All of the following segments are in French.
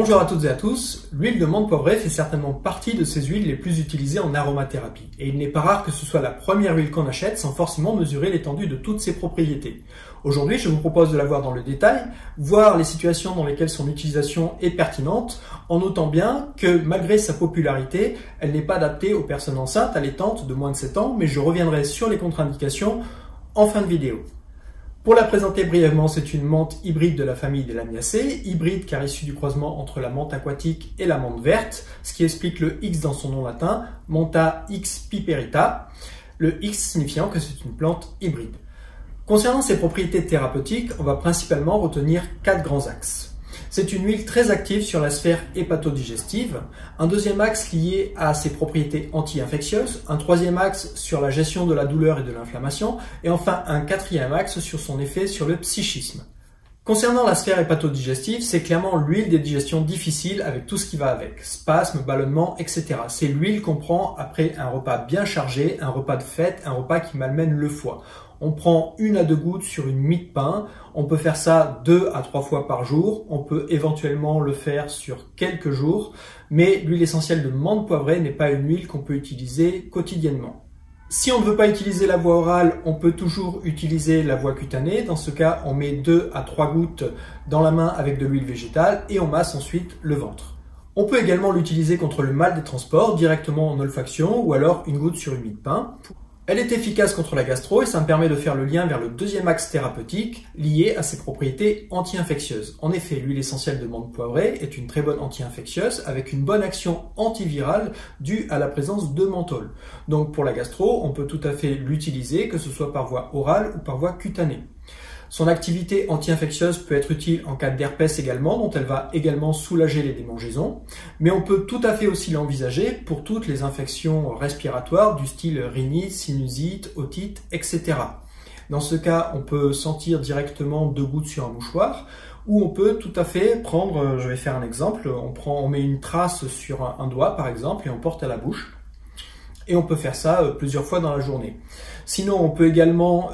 Bonjour à toutes et à tous, l'huile de menthe poivrée fait certainement partie de ces huiles les plus utilisées en aromathérapie. Et il n'est pas rare que ce soit la première huile qu'on achète sans forcément mesurer l'étendue de toutes ses propriétés. Aujourd'hui, je vous propose de la voir dans le détail, voir les situations dans lesquelles son utilisation est pertinente, en notant bien que malgré sa popularité, elle n'est pas adaptée aux personnes enceintes, allaitantes de moins de 7 ans, mais je reviendrai sur les contre-indications en fin de vidéo. Pour la présenter brièvement, c'est une menthe hybride de la famille des Lamiaceae, hybride car issue du croisement entre la menthe aquatique et la menthe verte, ce qui explique le X dans son nom latin, Mentha X piperita, le X signifiant que c'est une plante hybride. Concernant ses propriétés thérapeutiques, on va principalement retenir 4 grands axes. C'est une huile très active sur la sphère hépatodigestive, un deuxième axe lié à ses propriétés anti-infectieuses, un troisième axe sur la gestion de la douleur et de l'inflammation, et enfin un quatrième axe sur son effet sur le psychisme. Concernant la sphère hépatodigestive, c'est clairement l'huile des digestions difficiles avec tout ce qui va avec, spasmes, ballonnements, etc. C'est l'huile qu'on prend après un repas bien chargé, un repas de fête, un repas qui malmène le foie. On prend 1 à 2 gouttes sur une mie de pain, on peut faire ça 2 à 3 fois par jour, on peut éventuellement le faire sur quelques jours, mais l'huile essentielle de menthe poivrée n'est pas une huile qu'on peut utiliser quotidiennement. Si on ne veut pas utiliser la voie orale, on peut toujours utiliser la voie cutanée. Dans ce cas, on met 2 à 3 gouttes dans la main avec de l'huile végétale et on masse ensuite le ventre. On peut également l'utiliser contre le mal des transports, directement en olfaction ou alors une goutte sur une mie de pain. Elle est efficace contre la gastro et ça me permet de faire le lien vers le deuxième axe thérapeutique lié à ses propriétés anti-infectieuses. En effet, l'huile essentielle de menthe poivrée est une très bonne anti-infectieuse avec une bonne action antivirale due à la présence de menthol. Donc pour la gastro, on peut tout à fait l'utiliser, que ce soit par voie orale ou par voie cutanée. Son activité anti-infectieuse peut être utile en cas d'herpès également, dont elle va également soulager les démangeaisons. Mais on peut tout à fait aussi l'envisager pour toutes les infections respiratoires du style rhinite, sinusite, otite, etc. Dans ce cas, on peut sentir directement 2 gouttes sur un mouchoir, ou on peut tout à fait prendre, je vais faire un exemple, on met une trace sur un doigt par exemple et on porte à la bouche. Et on peut faire ça plusieurs fois dans la journée. Sinon, on peut également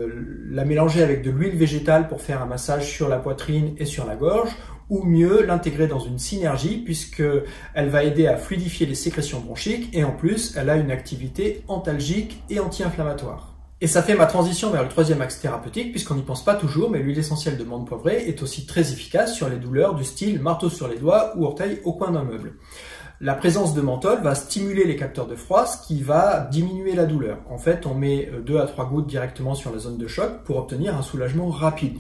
la mélanger avec de l'huile végétale pour faire un massage sur la poitrine et sur la gorge, ou mieux l'intégrer dans une synergie puisqu'elle va aider à fluidifier les sécrétions bronchiques et en plus, elle a une activité antalgique et anti-inflammatoire. Et ça fait ma transition vers le troisième axe thérapeutique puisqu'on n'y pense pas toujours, mais l'huile essentielle de menthe poivrée est aussi très efficace sur les douleurs du style marteau sur les doigts ou orteil au coin d'un meuble. La présence de menthol va stimuler les capteurs de froid, ce qui va diminuer la douleur. En fait, on met 2 à 3 gouttes directement sur la zone de choc pour obtenir un soulagement rapide.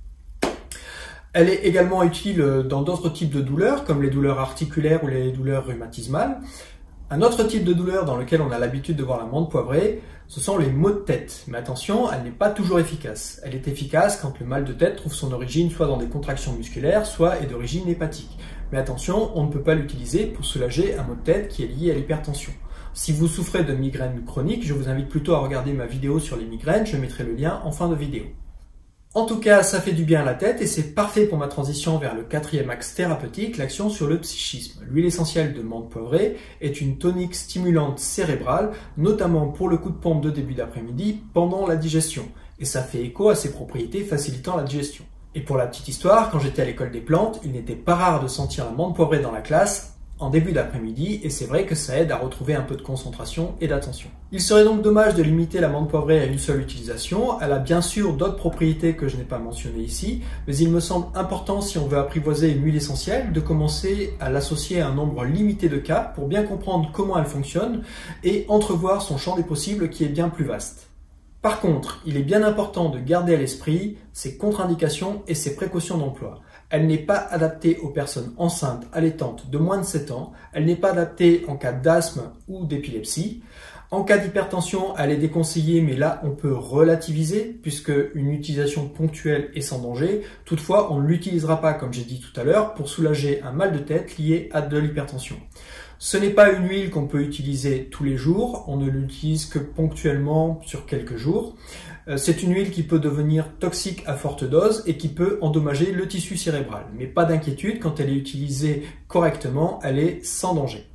Elle est également utile dans d'autres types de douleurs, comme les douleurs articulaires ou les douleurs rhumatismales. Un autre type de douleur dans lequel on a l'habitude de voir la menthe poivrée, ce sont les maux de tête. Mais attention, elle n'est pas toujours efficace. Elle est efficace quand le mal de tête trouve son origine soit dans des contractions musculaires, soit est d'origine hépatique. Mais attention, on ne peut pas l'utiliser pour soulager un maux de tête qui est lié à l'hypertension. Si vous souffrez de migraines chroniques, je vous invite plutôt à regarder ma vidéo sur les migraines, je mettrai le lien en fin de vidéo. En tout cas, ça fait du bien à la tête et c'est parfait pour ma transition vers le quatrième axe thérapeutique, l'action sur le psychisme. L'huile essentielle de menthe poivrée est une tonique stimulante cérébrale, notamment pour le coup de pompe de début d'après-midi pendant la digestion. Et ça fait écho à ses propriétés facilitant la digestion. Et pour la petite histoire, quand j'étais à l'école des plantes, il n'était pas rare de sentir la menthe poivrée dans la classe en début d'après-midi et c'est vrai que ça aide à retrouver un peu de concentration et d'attention. Il serait donc dommage de limiter la menthe poivrée à une seule utilisation. Elle a bien sûr d'autres propriétés que je n'ai pas mentionnées ici, mais il me semble important si on veut apprivoiser une huile essentielle de commencer à l'associer à un nombre limité de cas pour bien comprendre comment elle fonctionne et entrevoir son champ des possibles qui est bien plus vaste. Par contre, il est bien important de garder à l'esprit ses contre-indications et ses précautions d'emploi. Elle n'est pas adaptée aux personnes enceintes, allaitantes de moins de 7 ans. Elle n'est pas adaptée en cas d'asthme ou d'épilepsie. En cas d'hypertension, elle est déconseillée, mais là, on peut relativiser puisque une utilisation ponctuelle est sans danger. Toutefois, on ne l'utilisera pas, comme j'ai dit tout à l'heure, pour soulager un mal de tête lié à de l'hypertension. Ce n'est pas une huile qu'on peut utiliser tous les jours, on ne l'utilise que ponctuellement sur quelques jours. C'est une huile qui peut devenir toxique à forte dose et qui peut endommager le tissu cérébral. Mais pas d'inquiétude, quand elle est utilisée correctement, elle est sans danger.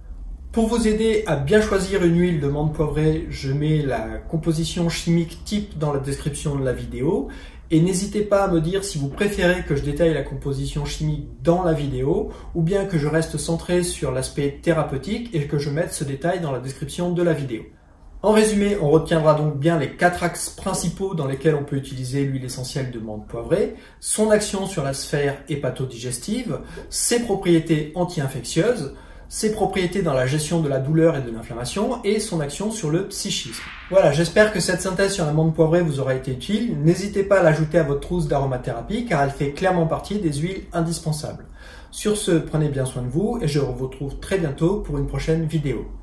Pour vous aider à bien choisir une huile de menthe poivrée, je mets la composition chimique type dans la description de la vidéo. Et n'hésitez pas à me dire si vous préférez que je détaille la composition chimique dans la vidéo ou bien que je reste centré sur l'aspect thérapeutique et que je mette ce détail dans la description de la vidéo. En résumé, on retiendra donc bien les 4 axes principaux dans lesquels on peut utiliser l'huile essentielle de menthe poivrée, son action sur la sphère hépatodigestive, ses propriétés anti-infectieuses, ses propriétés dans la gestion de la douleur et de l'inflammation et son action sur le psychisme. Voilà, j'espère que cette synthèse sur la menthe poivrée vous aura été utile. N'hésitez pas à l'ajouter à votre trousse d'aromathérapie car elle fait clairement partie des huiles indispensables. Sur ce, prenez bien soin de vous et je vous retrouve très bientôt pour une prochaine vidéo.